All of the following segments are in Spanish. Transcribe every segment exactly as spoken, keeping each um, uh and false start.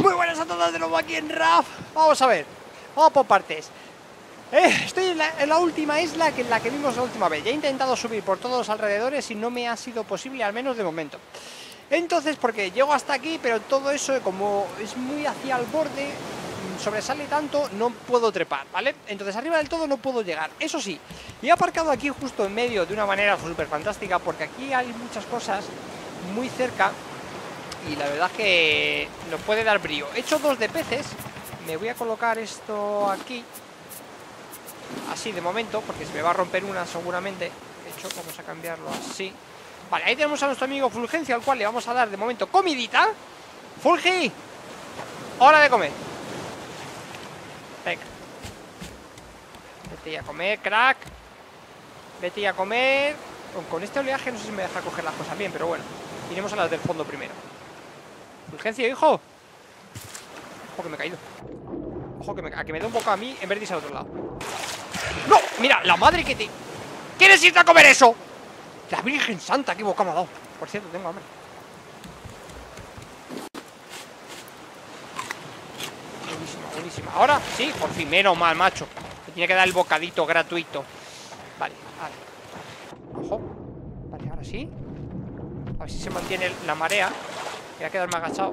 Muy buenas a todos de nuevo aquí en Raf. Vamos a ver, vamos por partes. eh, Estoy en la, en la última isla que en la que vimos la última vez. Ya he intentado subir por todos los alrededores y no me ha sido posible, al menos de momento. Entonces, porque llego hasta aquí, pero todo eso, como es muy hacia el borde, sobresale tanto, no puedo trepar, ¿vale? Entonces arriba del todo no puedo llegar. Eso sí, he aparcado aquí justo en medio de una manera súper fantástica, porque aquí hay muchas cosas muy cerca y la verdad es que nos puede dar brío. He hecho dos de peces. Me voy a colocar esto aquí, así de momento, porque se me va a romper una seguramente. De hecho, vamos a cambiarlo así. Vale, ahí tenemos a nuestro amigo Fulgencio, al cual le vamos a dar de momento comidita. Fulgi, hora de comer. Venga, vete a comer, crack. Vete a comer. Con, con este oleaje no sé si me deja coger las cosas bien, pero bueno, iremos a las del fondo primero. Fulgencio, hijo. Ojo que me he caído. Ojo que me, a que me dé un poco a mí en vez de irse al otro lado. ¡No! Mira, la madre que te... ¿Quieres irte a comer eso? La Virgen Santa, qué boca me ha dado. Por cierto, tengo hambre. Buenísima, buenísima. Ahora sí, por fin, menos mal, macho. Me tiene que dar el bocadito gratuito. Vale, vale. Ojo. Vale, ahora sí. A ver si se mantiene la marea. Voy a quedarme agachado.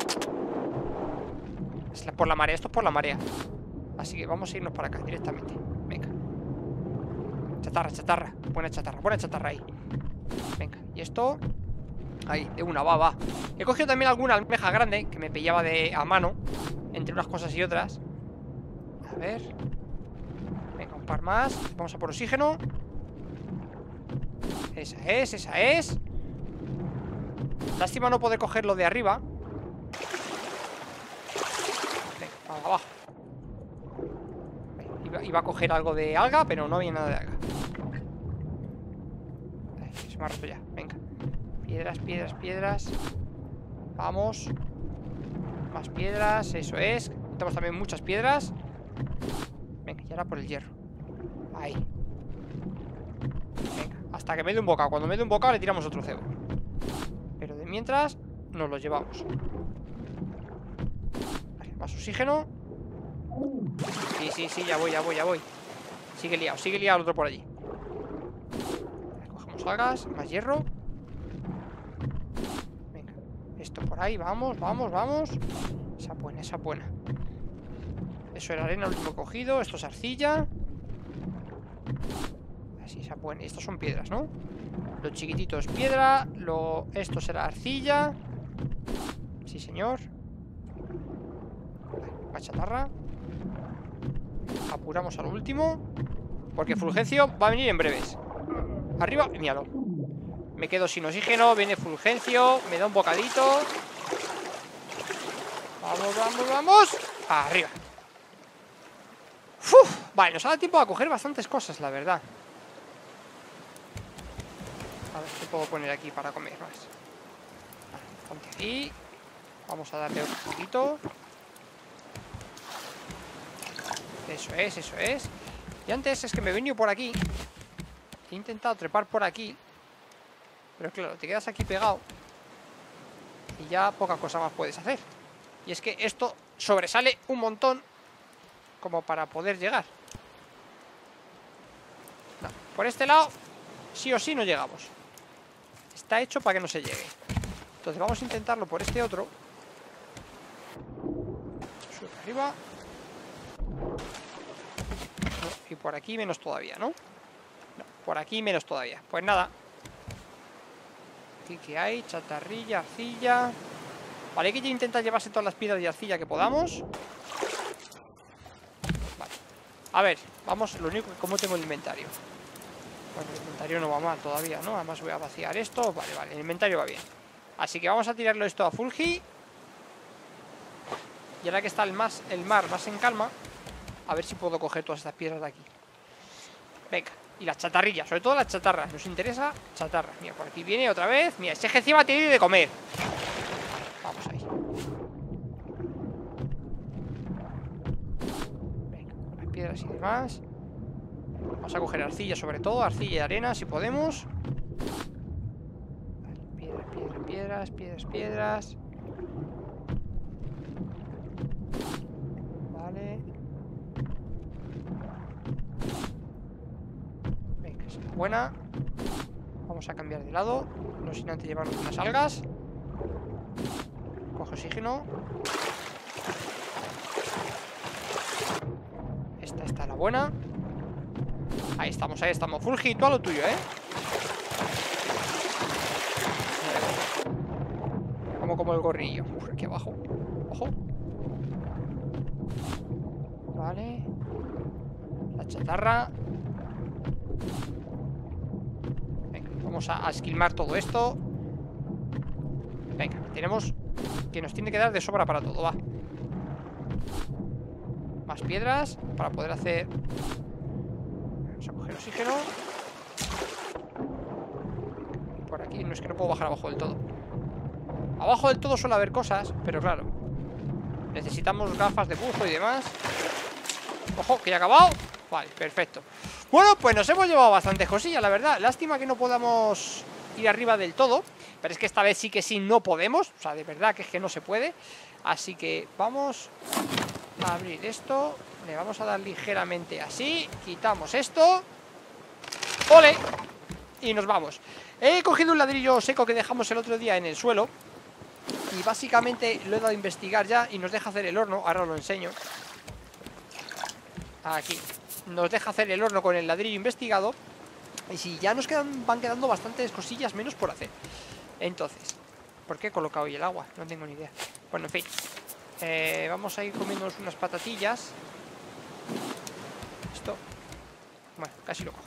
Es la, por la marea, esto es por la marea. Así que vamos a irnos para acá directamente. Venga. Chatarra, chatarra. Buena chatarra, buena chatarra ahí. Venga, y esto... Ahí, de una, va, va. He cogido también alguna almeja grande que me pillaba de a mano, entre unas cosas y otras. A ver. Venga, un par más. Vamos a por oxígeno. Esa es, esa es. Lástima no poder cogerlo de arriba. Venga, vamos abajo. Iba, iba a coger algo de alga, pero no había nada de alga. Ay, se me ha roto ya, venga. Piedras, piedras, piedras. Vamos. Más piedras, eso es. Tenemos también muchas piedras. Venga, y ahora por el hierro. Ahí. Venga, hasta que me dé un bocado. Cuando me dé un bocado le tiramos otro cebo. Pero de mientras nos lo llevamos. Vale, más oxígeno. Sí, sí, sí, ya voy, ya voy, ya voy. Sigue liado, sigue liado el otro por allí. Vale, cogemos algas, más hierro. Venga, esto por ahí, vamos, vamos, vamos. Esa buena, esa buena. Eso era arena, el último cogido. Esto es arcilla. Así, esa buena. Estos son piedras, ¿no? Lo chiquitito es piedra. Lo... Esto será arcilla. Sí, señor. Vale, la chatarra. Apuramos al último, porque Fulgencio va a venir en breves. Arriba, míralo. Me quedo sin oxígeno, viene Fulgencio, me da un bocadito. Vamos, vamos, vamos. Arriba. Uf, vale, nos ha dado tiempo a coger bastantes cosas, la verdad. A ver qué puedo poner aquí para comer más. Vale, ponte aquí. Vamos a darle un poquito. Eso es, eso es. Y antes es que me he venido por aquí. He intentado trepar por aquí. Pero claro, te quedas aquí pegado y ya poca cosa más puedes hacer. Y es que esto sobresale un montón como para poder llegar. No, por este lado sí o sí no llegamos. Está hecho para que no se llegue. Entonces vamos a intentarlo por este otro. Sube arriba. Y por aquí menos todavía, ¿no? No, por aquí menos todavía. Pues nada. Aquí que hay, chatarrilla, arcilla. Vale, hay que intentar llevarse todas las piedras de arcilla que podamos. Vale. A ver, vamos, lo único que como tengo el inventario. Bueno, el inventario no va mal todavía, ¿no? Además voy a vaciar esto. Vale, vale, el inventario va bien. Así que vamos a tirarlo esto a Fulgi. Y ahora que está el, más, el mar más en calma, a ver si puedo coger todas estas piedras de aquí. Venga, y las chatarrillas, sobre todo las chatarras. Nos interesa chatarra. Mira, por aquí viene otra vez. Mira, ese encima tiene de comer. Vamos ahí. Venga, con las piedras y demás. Vamos a coger arcilla sobre todo, arcilla y arena si podemos. Vale, piedras, piedras, piedras, piedras, piedras. buena. Vamos a cambiar de lado, no sin antes llevarnos unas algas. Coge oxígeno. Esta está la buena. Ahí estamos, ahí estamos. Full hit, todo lo tuyo, ¿eh? Como como el gorrillo. Por aquí abajo. Ojo. Vale. La chatarra. Venga, vamos a, a esquilmar todo esto. Venga, tenemos que nos tiene que dar de sobra para todo, va. Más piedras para poder hacer. Vamos a coger oxígeno. Y por aquí no es que no puedo bajar abajo del todo. Abajo del todo suele haber cosas, pero claro, necesitamos gafas de buzo y demás. Ojo, que ya ha acabado. Vale, perfecto. Bueno, pues nos hemos llevado bastantes cosillas, la verdad. Lástima que no podamos ir arriba del todo, pero es que esta vez sí que sí no podemos. O sea, de verdad que es que no se puede. Así que vamos a abrir esto. Le vamos a dar ligeramente así. Quitamos esto. ¡Ole! Y nos vamos. He cogido un ladrillo seco que dejamos el otro día en el suelo y básicamente lo he dado a investigar ya y nos deja hacer el horno. Ahora os lo enseño. Aquí nos deja hacer el horno con el ladrillo investigado. Y si ya nos quedan, van quedando bastantes cosillas menos por hacer. Entonces, ¿por qué he colocado hoy el agua? No tengo ni idea. Bueno, en fin, eh, vamos a ir comiéndonos unas patatillas. Esto, bueno, casi lo cojo.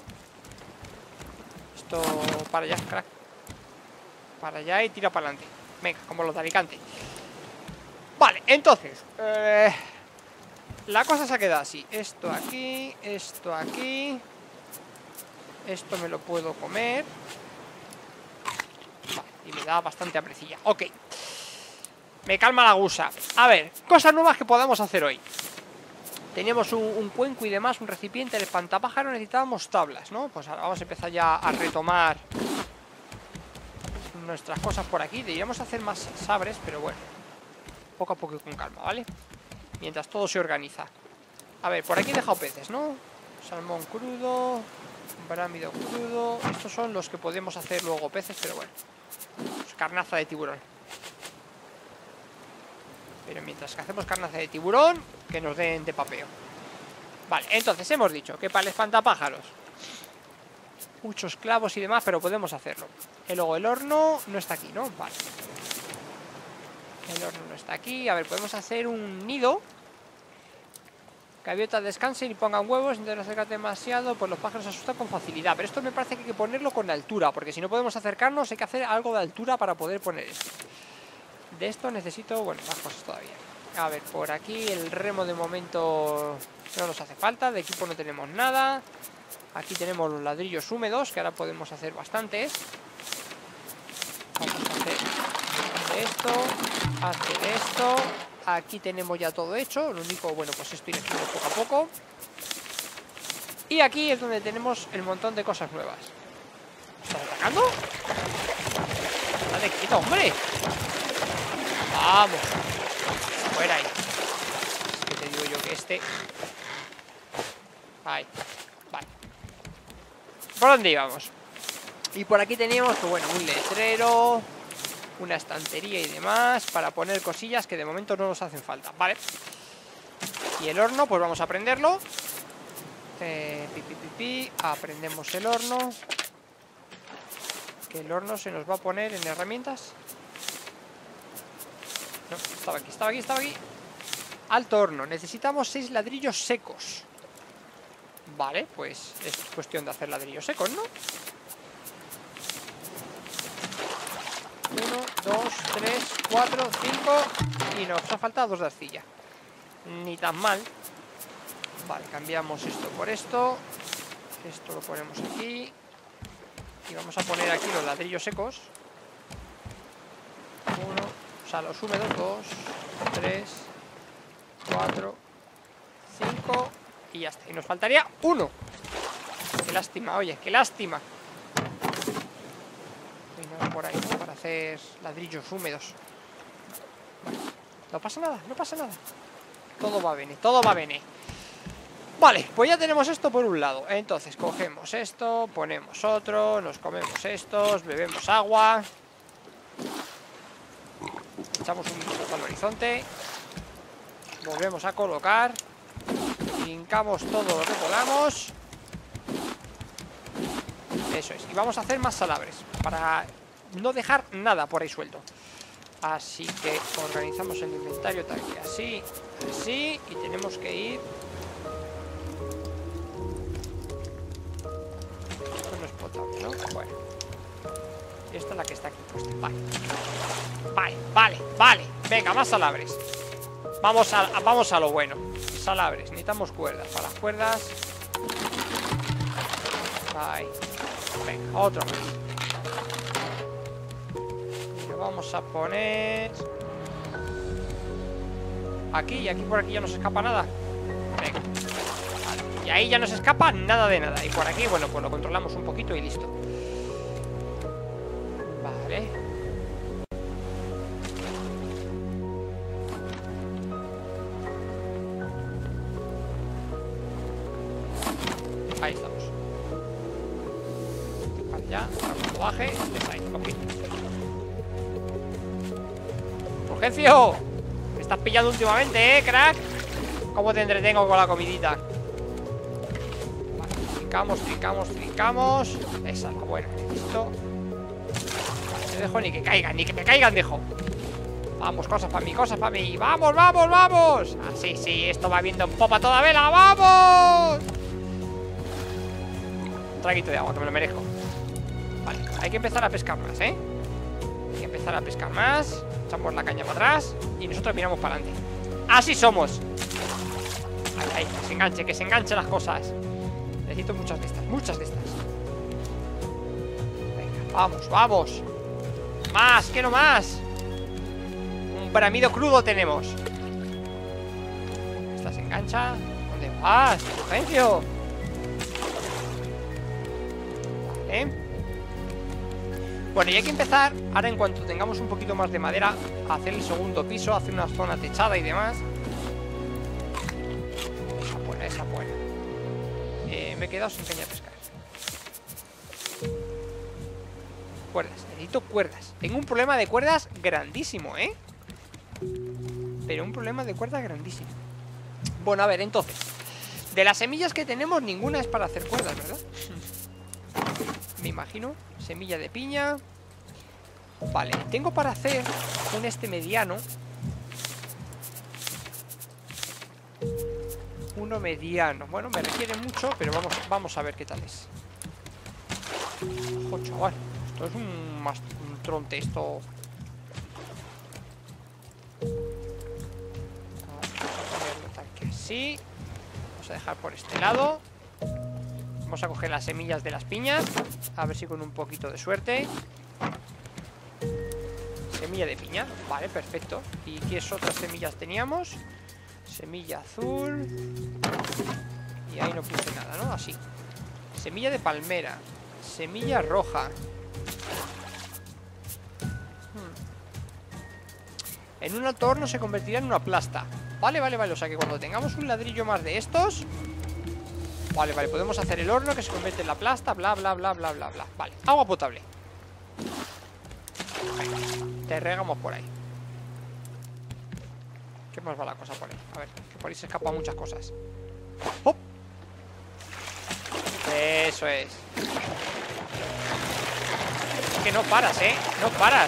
Esto para allá, crack. Para allá y tira para adelante. Venga, como los de Alicante. Vale, entonces eh, la cosa se ha quedado así. Esto aquí, esto aquí. Esto me lo puedo comer. Vale, y me da bastante aprecilla. Ok. Me calma la gusa. A ver, cosas nuevas que podamos hacer hoy. Teníamos un, un cuenco y demás, un recipiente, el espantapájaro, necesitábamos tablas, ¿no? Pues ahora vamos a empezar ya a retomar nuestras cosas por aquí. Deberíamos hacer más sabres, pero bueno, poco a poco y con calma, ¿vale? Mientras todo se organiza. A ver, por aquí he dejado peces, ¿no? Salmón crudo, brámido crudo. Estos son los que podemos hacer luego peces, pero bueno, pues carnaza de tiburón. Pero mientras que hacemos carnaza de tiburón, que nos den de papeo. Vale, entonces hemos dicho que para el espantapájaros muchos clavos y demás, pero podemos hacerlo. Y luego el horno no está aquí, ¿no? Vale. El horno no está aquí. A ver, podemos hacer un nido. Gaviotas descansen y pongan huevos. Intenten no acercarte demasiado, pues los pájaros se asustan con facilidad. Pero esto me parece que hay que ponerlo con altura, porque si no podemos acercarnos hay que hacer algo de altura para poder poner esto. De esto necesito, bueno, más cosas todavía. A ver, por aquí el remo de momento no nos hace falta. De equipo no tenemos nada. Aquí tenemos los ladrillos húmedos, que ahora podemos hacer bastantes. Vamos a hacer esto, hacer esto. Aquí tenemos ya todo hecho. Lo único, bueno, pues esto iré haciendo poco a poco. Y aquí es donde tenemos el montón de cosas nuevas. ¿Estás atacando? ¡Date quieto, hombre! ¡Vamos! Fuera ahí. Es que te digo yo que este... Ahí. Vale. ¿Por dónde íbamos? Y por aquí teníamos, pues bueno, un letrero, una estantería y demás para poner cosillas que de momento no nos hacen falta. Vale. Y el horno, pues vamos a prenderlo. Eh, pi, pi, pi, pi. Aprendemos el horno. Que el horno se nos va a poner en herramientas. No, estaba aquí, estaba aquí, estaba aquí. Alto horno, necesitamos seis ladrillos secos. Vale, pues es cuestión de hacer ladrillos secos, ¿no? Uno, dos, tres, cuatro, cinco. Y nos ha faltado dos de arcilla. Ni tan mal. Vale, cambiamos esto por esto. Esto lo ponemos aquí. Y vamos a poner aquí los ladrillos secos. Uno, o sea, los húmedos. Dos, tres, cuatro, cinco. Y ya está. Y nos faltaría uno. Qué lástima, oye, qué lástima. Y no por ahí, ¿no? Para hacer ladrillos húmedos. Vale. No pasa nada, no pasa nada. Todo va bien, todo va bien. Vale, pues ya tenemos esto por un lado. Entonces cogemos esto, ponemos otro, nos comemos estos, bebemos agua, echamos un vistazo al horizonte, volvemos a colocar, hincamos todo lo que podamos. Eso es, y vamos a hacer más salabres para no dejar nada por ahí suelto. Así que organizamos el inventario tal que así, así, y tenemos que ir. Esto no es potable, ¿no? Bueno. Y esta es la que está aquí puesta. Vale. Vale, vale, vale. Venga, más salabres. Vamos a, vamos a lo bueno. Salabres, necesitamos cuerdas. Para las cuerdas. Ahí. Venga, otro más. Y lo vamos a poner aquí, y aquí por aquí ya no se escapa nada. Venga. Vale. Y ahí ya no se escapa nada de nada. Y por aquí, bueno, pues lo controlamos un poquito y listo. Vale. Ahí estamos. Vale, ya, para cuando baje, estés ahí, ok. ¡Urgencio! Me estás pillando últimamente, ¿eh, crack? ¿Cómo te entretengo con la comidita? Vale, trincamos, trincamos, trincamos. Esa es la buena, listo. Vale, no dejo ni que caigan, ni que me caigan dejo. Vamos, cosas para mí, cosas para mí. ¡Vamos, vamos, vamos! Ah, sí, sí, esto va viendo en popa toda vela. ¡Vamos! Un traguito de agua, que me lo merezco. Vale, hay que empezar a pescar más, ¿eh? Hay que empezar a pescar más. Echamos la caña para atrás y nosotros miramos para adelante. ¡Así somos! Ahí, ahí, que se enganche, que se enganchen las cosas. Necesito muchas de estas, muchas de estas. Venga, vamos, vamos. Más, que no más. Un bramido crudo tenemos. Esta se engancha. ¿Dónde vas, Urgencio? Vale. Bueno, y hay que empezar, ahora en cuanto tengamos un poquito más de madera, a hacer el segundo piso, hacer una zona techada y demás. Esa buena, esa buena. Eh, me he quedado sin caña de pescar. Cuerdas, necesito cuerdas. Tengo un problema de cuerdas grandísimo, ¿eh? Pero un problema de cuerdas grandísimo. Bueno, a ver, entonces, de las semillas que tenemos, ninguna es para hacer cuerdas, ¿verdad? Me imagino. Semilla de piña. Vale, tengo para hacer un este mediano. Uno mediano. Bueno, me requiere mucho, pero vamos, vamos a ver qué tal es. Ojo, chaval. Esto es un, un tronte, esto. Vamos a ponerlo tal que así. Vamos a dejar por este lado. Vamos a coger las semillas de las piñas. A ver si con un poquito de suerte. Semilla de piña. Vale, perfecto. ¿Y qué otras semillas teníamos? Semilla azul. Y ahí no puse nada, ¿no? Así. Semilla de palmera. Semilla roja. hmm. En un alto horno se convertirá en una plasta. Vale, vale, vale. O sea que cuando tengamos un ladrillo más de estos... Vale, vale, podemos hacer el horno que se convierte en la plasta, bla, bla, bla, bla, bla, bla. Vale, agua potable. Venga, te regamos por ahí. ¿Qué más va la cosa por ahí? A ver, que por ahí se escapan muchas cosas. ¡Hop! Eso es. Es que no paras, ¿eh? No paras.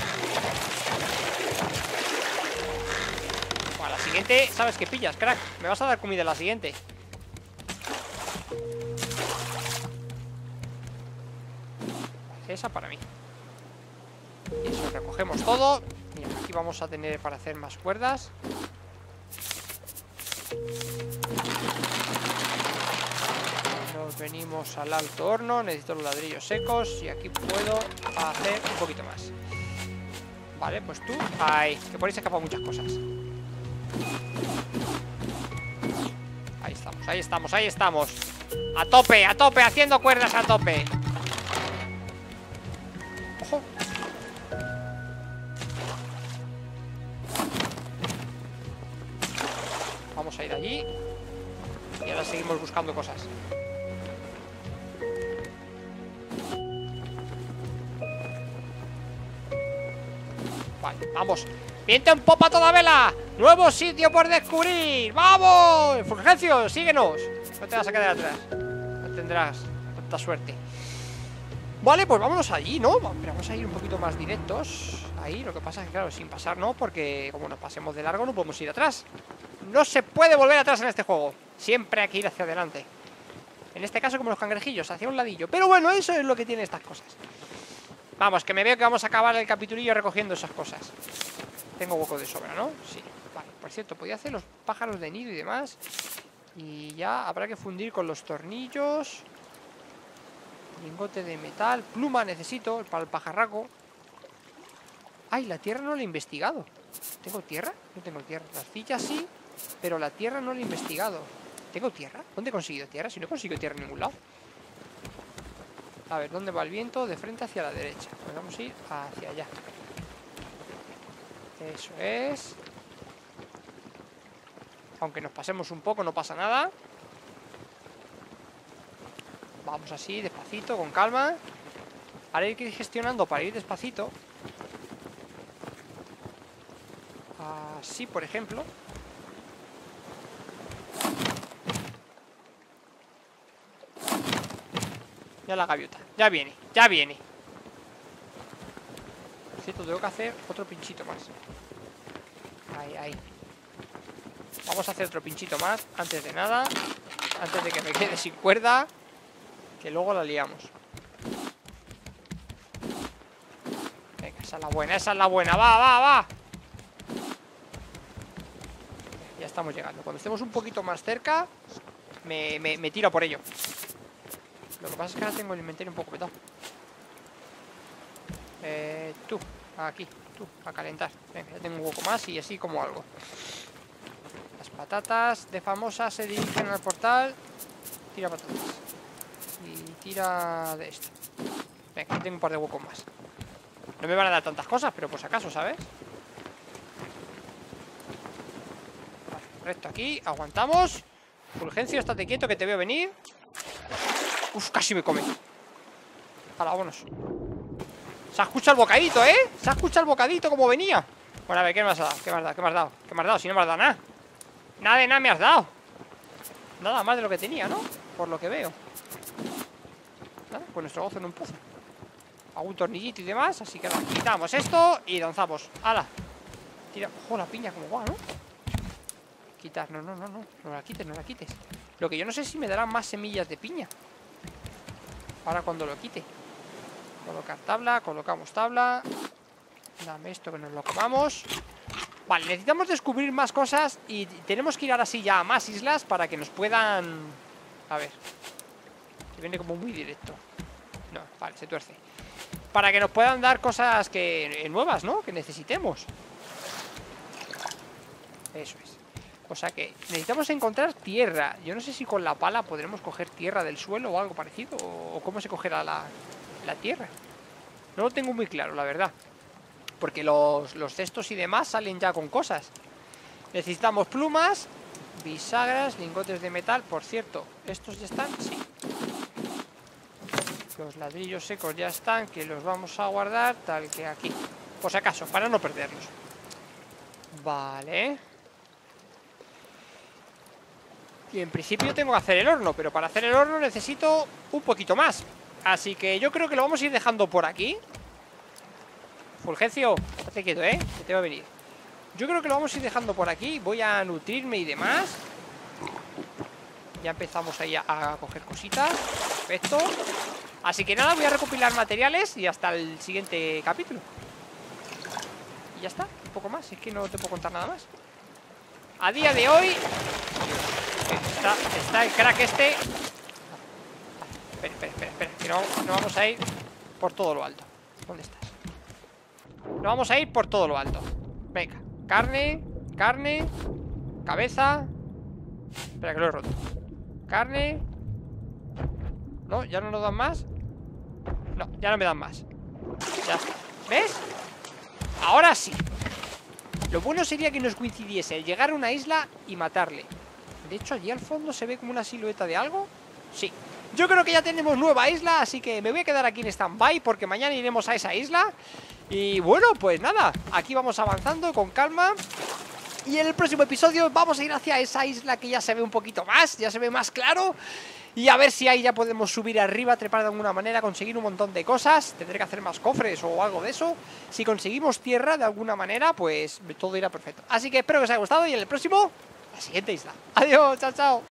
Bueno, la siguiente, ¿sabes qué pillas, crack? Me vas a dar comida a la siguiente. Esa para mí. Y eso, recogemos todo. Mira, aquí vamos a tener para hacer más cuerdas. Nos venimos al alto horno. Necesito los ladrillos secos. Y aquí puedo hacer un poquito más. Vale, pues tú. Ahí, que por ahí se escapan muchas cosas. Ahí estamos, ahí estamos, ahí estamos. A tope, a tope, haciendo cuerdas a tope. Ojo. Vamos a ir allí. Y ahora seguimos buscando cosas. Vale, vamos. ¡Viento en popa a toda vela! ¡Nuevo sitio por descubrir! ¡Vamos! Fulgencio, síguenos. No te vas a quedar atrás. No tendrás tanta suerte. Vale, pues vámonos allí, ¿no? Pero vamos a ir un poquito más directos. Ahí, lo que pasa es que, claro, sin pasar no, porque como nos pasemos de largo no podemos ir atrás. No se puede volver atrás en este juego. Siempre hay que ir hacia adelante. En este caso como los cangrejillos, hacia un ladillo. Pero bueno, eso es lo que tienen estas cosas. Vamos, que me veo que vamos a acabar el capitulillo recogiendo esas cosas. Tengo hueco de sobra, ¿no? Sí, vale, por cierto, podía hacer los pájaros de nido y demás. Y ya habrá que fundir con los tornillos. Lingote de metal. Pluma necesito para el pajarraco. Ay, la tierra no la he investigado. ¿Tengo tierra? No tengo tierra. Las fichas sí, pero la tierra no la he investigado. ¿Tengo tierra? ¿Dónde he conseguido tierra? Si no he conseguido tierra en ningún lado. A ver, ¿dónde va el viento? De frente hacia la derecha. Pues vamos a ir hacia allá. Eso es. Aunque nos pasemos un poco, no pasa nada. Vamos así, despacito, con calma. Ahora hay que ir gestionando para ir despacito. Así, por ejemplo. Ya la gaviota, ya viene, ya viene. Por cierto, tengo que hacer otro pinchito más. Ahí, ahí. Vamos a hacer otro pinchito más, antes de nada. Antes de que me quede sin cuerda, que luego la liamos. Venga, esa es la buena, esa es la buena. Va, va, va. Ya estamos llegando. Cuando estemos un poquito más cerca, me, me, me tiro por ello. Lo que pasa es que ahora tengo el inventario un poco petado. Eh, tú, aquí, tú, a calentar. Venga, ya tengo un hueco más y así como algo. Las patatas de famosas se dirigen al portal. Tira patatas. Y tira de esto. Venga, tengo un par de huecos más. No me van a dar tantas cosas, pero por si acaso, ¿sabes? Vale, recto aquí, aguantamos. Fulgencio, estate quieto que te veo venir. Uf, casi me come. Hala, vámonos. Se ha escuchado el bocadito, ¿eh? Se ha escuchado el bocadito como venía. Bueno, a ver, ¿qué me has dado? ¿Qué me has dado? ¿Qué me has dado? ¿Qué me has dado? Si no me has dado nada. Nada de nada me has dado. Nada más de lo que tenía, ¿no? Por lo que veo. Nada, pues nuestro gozo en un pozo. Algún tornillito y demás. Así que nada, quitamos esto y lanzamos. ¡Hala! Tira. Ojo, la piña como va, ¿no? Quitar. No, no, no, no. No la quites, no la quites. Lo que yo no sé si me darán más semillas de piña. Ahora cuando lo quite. Colocar tabla, colocamos tabla. Dame esto que nos lo comamos. Vale, necesitamos descubrir más cosas. Y tenemos que ir ahora sí ya a más islas para que nos puedan... A ver. Que viene como muy directo. No, vale, se tuerce. Para que nos puedan dar cosas que nuevas, ¿no? Que necesitemos. Eso es. O sea que necesitamos encontrar tierra. Yo no sé si con la pala podremos coger tierra del suelo o algo parecido. O cómo se cogerá la, la tierra. No lo tengo muy claro, la verdad. Porque los, los cestos y demás salen ya con cosas. Necesitamos plumas, bisagras, lingotes de metal. Por cierto, ¿estos ya están? Sí. Los ladrillos secos ya están, que los vamos a guardar tal que aquí. Por si acaso, para no perderlos. Vale. Y en principio tengo que hacer el horno, pero para hacer el horno necesito un poquito más. Así que yo creo que lo vamos a ir dejando por aquí. Fulgencio, estate quieto, ¿eh? Que te va a venir. Yo creo que lo vamos a ir dejando por aquí. Voy a nutrirme y demás. Ya empezamos ahí a, a coger cositas. Perfecto. Así que nada, voy a recopilar materiales y hasta el siguiente capítulo. Y ya está, un poco más. Es que no te puedo contar nada más. A día de hoy... Está, está el crack este. Espera, espera, espera, espera. Que no, no vamos a ir por todo lo alto. ¿Dónde estás? No vamos a ir por todo lo alto. Venga, carne, carne, cabeza. Espera, que lo he roto. Carne. No, ya no nos dan más. No, ya no me dan más. Ya está. ¿Ves? Ahora sí. Lo bueno sería que nos coincidiese el llegar a una isla y matarle. De hecho, allí al fondo se ve como una silueta de algo. Sí. Yo creo que ya tenemos nueva isla, así que me voy a quedar aquí en stand-by porque mañana iremos a esa isla. Y bueno, pues nada, aquí vamos avanzando con calma. Y en el próximo episodio vamos a ir hacia esa isla que ya se ve un poquito más, ya se ve más claro. Y a ver si ahí ya podemos subir arriba, trepar de alguna manera, conseguir un montón de cosas. Tendré que hacer más cofres o algo de eso. Si conseguimos tierra de alguna manera, pues todo irá perfecto. Así que espero que os haya gustado y en el próximo, la siguiente isla. Adiós, chao, chao.